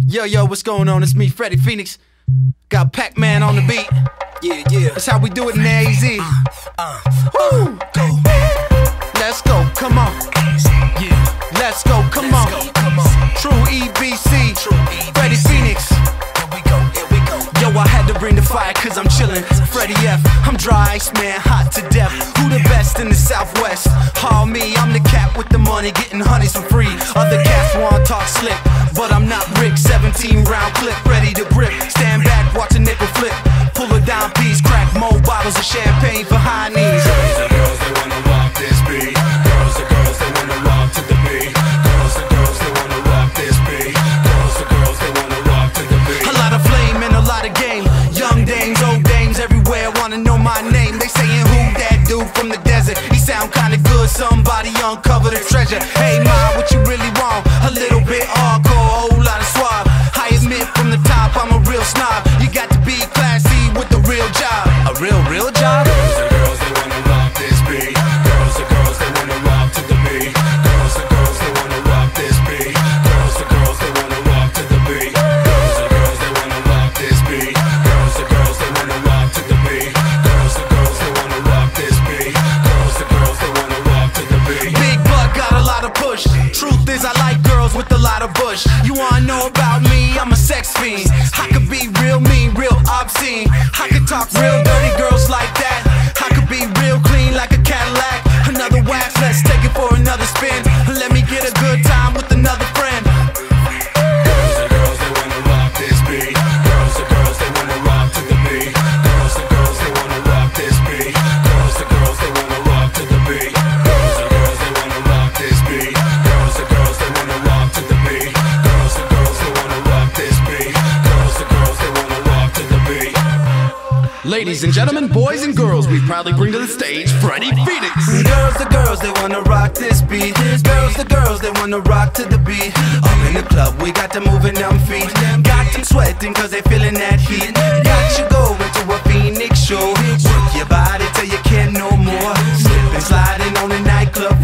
Yo, yo, what's going on? It's me, Freddie Phoenix. Got Pac-Man on the beat. Yeah, yeah. That's how we do it in the AZ. Woo! Go. Let's go, come on. Yeah. Let's go, come on. Come on. True EBC. True EBC. Freddie Phoenix. Here we go. Here we go. Yo, I had to bring the fire cause I'm chillin'. Freddie F, I'm dry ice, man, hot to death. Who the best in the Southwest? All me, I'm the cat with the money, getting honeys for free. Other cats wanna talk slick, but I'm not Rick. 17 round clip, ready to grip. Stand back, watch a nickel flip. Pull a dime piece, crack more bottles of champagne for high knees. Girls and girls, they wanna rock this beat. Girls and girls, they wanna rock to the beat. Girls and girls, they wanna rock this beat. Girls and girls, they wanna rock to the beat. A lot of flame and a lot of game. Young dames, old dames, everywhere wanna know my name. They sayin' who that dude from the desert? He sound kinda good, somebody uncover the treasure. Hey ma, what you really want? A little bit hardcore, a whole lot of suave. I admit from the top, I'm a real snob. You got to be classy with the real job. A real job? Girls and girls, they wanna rock this beat. Girls and girls, they wanna rock to the beat. Girls and girls, they wanna rock this beat. Girls and girls, they wanna rock to the beat. Girls and girls, they wanna rock this beat. Girls and girls, they wanna rock to the beat. Girls and girls, they wanna rock this beat. Girls and girls, they wanna rock to the beat. Big butt got a lot of push. Truth is I like girls with a lot of bush. You wanna know about me? I'm a sex fiend. I could be real mean, real obscene. I could talk real dirty girls like that. I could be real clean like a Cadillac. Another wax, let's take it for another spin. Let me get a good time with another friend. Girls and girls, they wanna rock this beat. Girls and girls, they wanna rock to the beat. Girls and girls, they wanna rock this beat. Girls and girls, they wanna rock to the beat. Girls and girls, they wanna rock this beat. Girls and girls, they wanna rock to the beat. Girls and girls, they wanna rock this beat. Girls and girls, they wanna rock to the beat. Ladies and gentlemen, boys and girls, we proudly bring to the stage Freddie Phoenix. The girls, they wanna rock this beat. The girls, they wanna rock to the beat. Up in the club, we got them moving them feet. Got them sweating cause they feeling that heat. Got you going to a Phoenix show. Work your body till you can't no more. Slipping, sliding on the nightclub